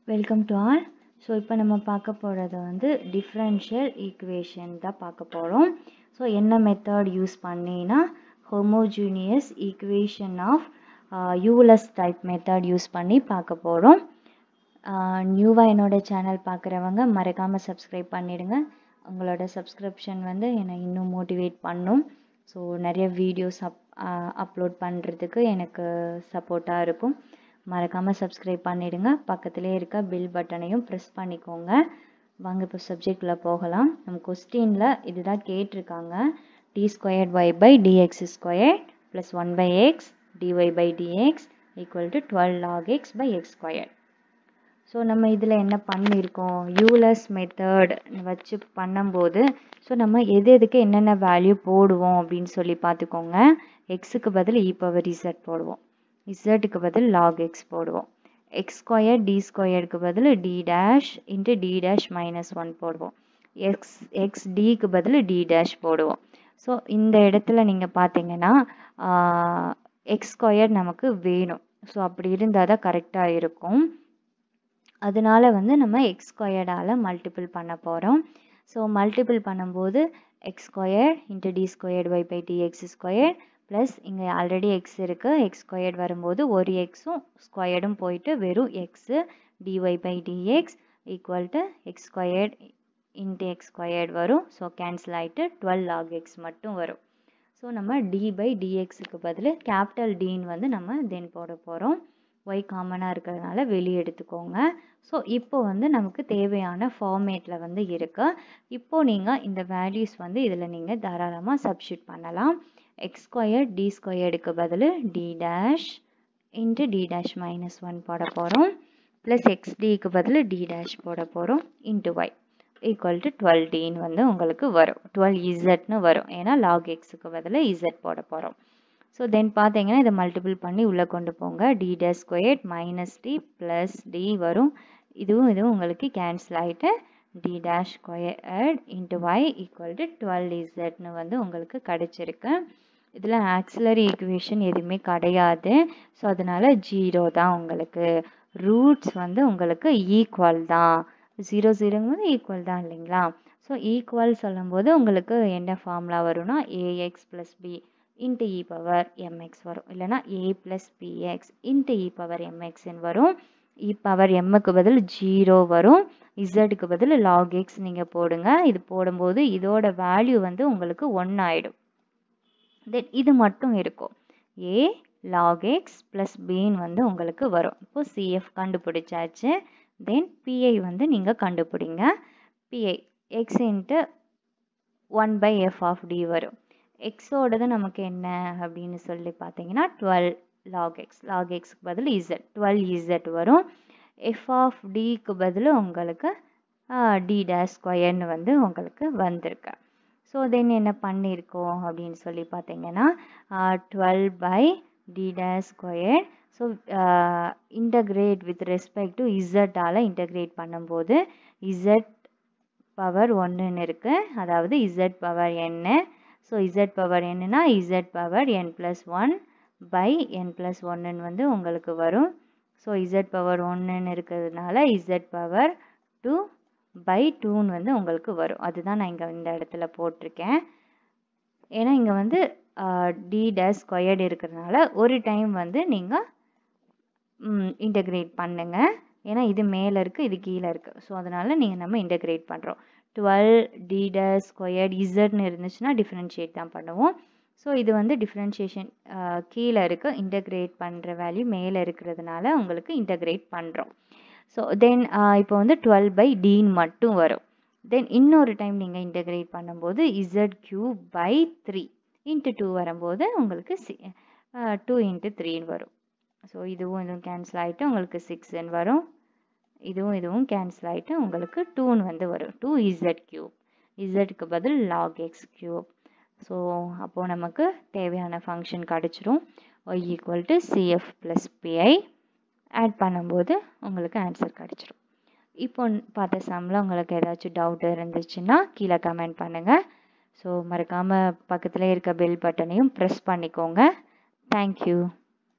Welcome to all. So இப்போ நம்ம பார்க்க போகிறது வந்து டிஃப்ரென்ஷியல் ஈக்குவேஷன் தான் பார்க்க போகிறோம். ஸோ என்ன மெத்தட் யூஸ் பண்ணினா homogeneous equation of Euler's type method use பண்ணி பார்க்க போகிறோம். நியூவாக என்னோட சேனல் பார்க்குறவங்க மறக்காமல் சப்ஸ்கிரைப் பண்ணிவிடுங்க. உங்களோட சப்ஸ்கிரிப்ஷன் வந்து என்னை இன்னும் மோட்டிவேட் பண்ணும். ஸோ நிறைய வீடியோஸ் அப்லோட் பண்ணுறதுக்கு எனக்கு சப்போர்ட்டாக இருக்கும். மறக்காமல் சப்ஸ்கிரைப் பண்ணிவிடுங்க. பக்கத்திலே இருக்க பில் பட்டனையும் ப்ரெஸ் பண்ணிக்கோங்க. வாங்க இப்போ சப்ஜெக்டில் போகலாம். நம்ம கொஸ்டினில் இதுதான் கேட்டிருக்காங்க. d² y/dx² + 1/x dy/dx = 12 log x/x². So நம்ம இதில் என்ன பண்ணியிருக்கோம், யூலர்ஸ் மெத்தட் வச்சு பண்ணும்போது ஸோ நம்ம எதுக்கு என்னென்ன வேல்யூ போடுவோம் அப்படின்னு சொல்லி பார்த்துக்கோங்க. எக்ஸுக்கு பதில் e⁻z போடுவோம், இசட்டுக்கு பதில் log x போடுவோம், x² d²க்கு பதில் d' × d' - 1 போடுவோம், xdக்கு பதில் d' போடுவோம். ஸோ இந்த இடத்துல நீங்கள் பார்த்தீங்கன்னா x² நமக்கு வேணும். ஸோ அப்படி இருந்தால் தான் கரெக்டாக இருக்கும். அதனால வந்து நம்ம x² மல்டிபிள் பண்ண போகிறோம். ஸோ மல்டிபிள் பண்ணும்போது x² × d²y/dx² ப்ளஸ் இங்கே ஆல்ரெடி எக்ஸ் இருக்குது, x² வரும்போது ஒரு எக்ஸும் ஸ்கொயர்டும் போயிட்டு வெறும் எக்ஸு dy/dx = x² × x² வரும். ஸோ கேன்சல் ஆகிட்டு 12 log x மட்டும் வரும். ஸோ நம்ம d/dxக்கு பதில் கேபிட்டல் டின்னு வந்து நம்ம தென் போட போகிறோம். y காமனாக இருக்கிறதுனால வெளியே எடுத்துக்கோங்க. ஸோ இப்போ வந்து நமக்கு தேவையான ஃபார்மேட்டில் வந்து இருக்குது. இப்போது நீங்கள் இந்த வேல்யூஸ் வந்து இதில் நீங்கள் தாராளமாக சப்ஸ்டியூட் பண்ணலாம். x² d²க்கு பதில் d' × d' - 1 போட போகிறோம், ப்ளஸ் xdக்கு பதில் d' போட போகிறோம், இன்ட்டு y = 12dன்னு வந்து உங்களுக்கு வரும். 12zன்னு வரும், ஏன்னா log xக்கு பதில் z போட போகிறோம். ஸோ தென் பார்த்தீங்கன்னா இதை மல்டிபிள் பண்ணி உள்ளே கொண்டு போங்க. d² - d ப்ளஸ் d வரும். இதுவும் உங்களுக்கு கேன்சல் ஆகிட்டு d' ஸ்கொயர்ட் இன்ட்டு y = 12zன்னு வந்து உங்களுக்கு கிடச்சிருக்கு. இதில் ஆக்சிலரி ஈக்குவேஷன் எதுவுமே கிடையாது. ஸோ அதனால் 0 தான். உங்களுக்கு ரூட்ஸ் வந்து உங்களுக்கு ஈக்குவல் தான். 0 0ங்கும்போது ஈக்குவல் தான் இல்லைங்களா? ஸோ ஈக்குவல் சொல்லும்போது உங்களுக்கு என்ன ஃபார்முலா வரும்னா ax + b × e⁻mx வரும், இல்லைனா a + bx × e⁻mxன்னு வரும். e⁻mக்கு பதில் 0 வரும், zக்கு பதில் log x நீங்கள் போடுங்க. இது போடும்போது இதோட வேல்யூ வந்து உங்களுக்கு 1 ஆகிடும். தென் இது மட்டும் இருக்கும், a log x + bன்னு வந்து உங்களுக்கு வரும். இப்போ cf கண்டுபிடிச்சாச்சு. தென் pi வந்து நீங்கள் கண்டுபிடிங்க. pi x × 1/f of d வரும். எக்ஸோடது நமக்கு என்ன அப்படின்னு சொல்லி பார்த்தீங்கன்னா 12 log x, log xக்கு பதில் z 12z வரும். f of dக்கு பதில் உங்களுக்கு d'² வந்து உங்களுக்கு வந்திருக்கு. ஸோ தென் என்ன பண்ணியிருக்கோம் அப்படின்னு சொல்லி பார்த்தீங்கன்னா 12/d'². So integrate with respect to z integrate பண்ணும்போது z பவர் 1ன்னு இருக்குது, அதாவது z power n. So z power என்னன்னா z பவர் n+1/n+1ன்னு வந்து உங்களுக்கு வரும். ஸோ z பவர் 1ன்னு இருக்கிறதுனால z பவர் 2/2ன்னு வந்து உங்களுக்கு வரும். அதுதான் நான் இங்கே இந்த இடத்துல போட்டிருக்கேன். ஏன்னா இங்கே வந்து d' இருக்கிறதுனால ஒரு டைம் வந்து நீங்கள் இன்டகிரேட் பண்ணுங்கள். ஏன்னா இது மேலே இருக்குது, இது கீழே இருக்குது. ஸோ அதனால் நம்ம இன்டகிரேட் பண்ணுறோம். 12d'² zன்னு இருந்துச்சுன்னா டிஃப்ரென்ஷியேட் தான் பண்ணுவோம். ஸோ இது வந்து டிஃப்ரென்ஷியேஷன் கீழே இருக்குது, இன்டகிரேட் பண்ணுற வேல்யூ மேலே இருக்கிறதுனால உங்களுக்கு இன்டகிரேட் பண்ணுறோம். ஸோ தென் இப்போ வந்து 12/dன்னு மட்டும் வரும். தென் இன்னொரு டைம் நீங்கள் இன்டகிரேட் பண்ணும்போது z³ 3 × 2 வரும்போது உங்களுக்கு 2 × 3ன்னு வரும். ஸோ இதுவும் கேன்சல் ஆகிட்டு உங்களுக்கு 6ன்னு வரும். இதுவும் கேன்சல் ஆகிட்டு உங்களுக்கு 2ன்னு வந்து வரும், 2z³. zக்கு பதில் log x³. ஸோ அப்போது நமக்கு தேவையான ஃபங்க்ஷன் கிடச்சிரும். y = cf + pi ஆட் பண்ணும்போது உங்களுக்கு ஆன்சர் கிடச்சிரும். இப்போ பார்த்த சம்மில் உங்களுக்கு ஏதாச்சும் டவுட் இருந்துச்சுன்னா கீழே கமெண்ட் பண்ணுங்கள். ஸோ மறக்காமல் பக்கத்தில் இருக்க பெல் பட்டனையும் ப்ரெஸ் பண்ணிக்கோங்க. தேங்க்யூ.